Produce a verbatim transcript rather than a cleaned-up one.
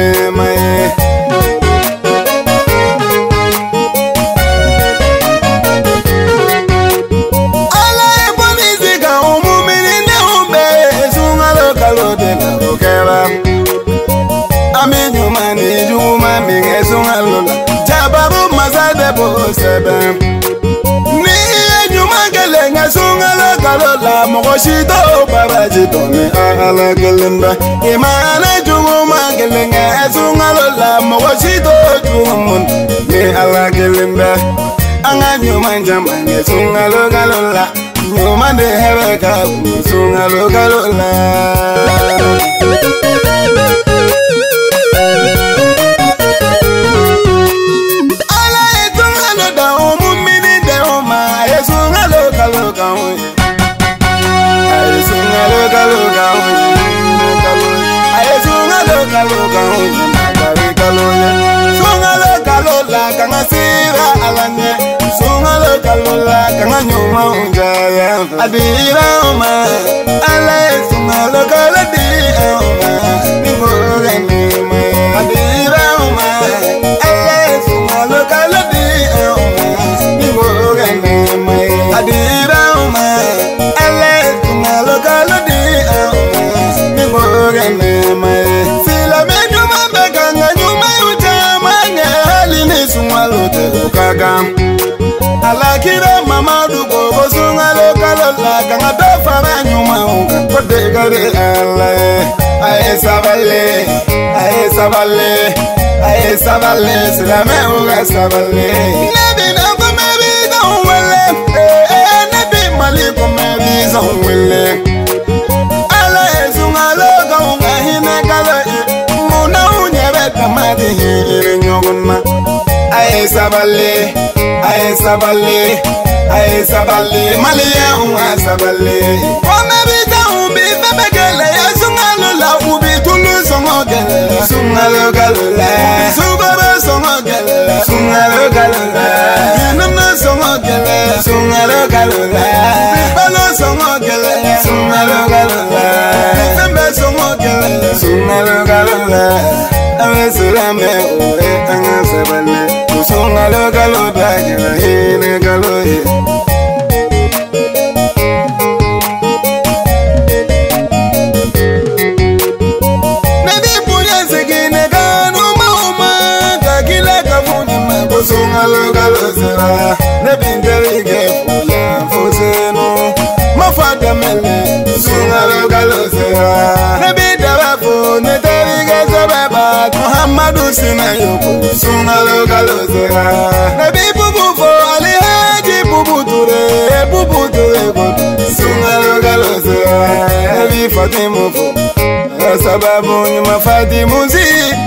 me mai. Ala e bonisi ka umumini ne umbe sungalo kalo de la okera. Ami nyumani juma minge sungalo la jabaru mazade bo sebe. Ni nyuma gele nga sungalo kalo la mokoshito babajito ni ala gelemba. Imana juma gele nga sungalo la mokoshito jumun ni ala gelemba. Anga nyuma njama nga sungalo kalo la nyuma de hebe ka sungalo kalo la. Sungalo kalola kangasira alanye sungalo kalola kanganyuma unjaya adira uma ala sungalo kaladi uma nimore nima adira uma ala sungalo kaladi uma nimore nima adira uma ala sungalo kaladi uma nimore nima sila menuma beganga nyuma utamanya halini sungalo te ukagam alakira mamadu gogo sungalo kalola kanga dofara nyuma unga kote gare ala ae sabale ae sabale ae sabale sila me uga sabale nebi na kumebi zonwele eh nebi mali kumebi zonwele ala e sungalo kanga hine kalo muna unyebe tamadi hiri nyoguna ae sabale ae sabale ae sabale malia unga sabale ome bita ubi febegele ya sungalo la ubi tulu songogele sungalo galula sugoro songogele sungalo galula yinamna songogele sungalo galula bibalo songogele sungalo galula sembe songogele sungalo galula ame surame ue anga sabale sungalo galo bagela hine galo he Nebi punya segine kanu mauma kakila kafuni mako sungalo galo sera Nebi nderige fuya fuseno mafada mele sungalo galo sera Nebi dawafu neterige sababa Muhammadu sinayoko sungalo galo sera Nebi bubu fo alihaji bubu ture bubu ture godu sungalo galo sera Nebi fatimu fo sababu nyuma fatimu zi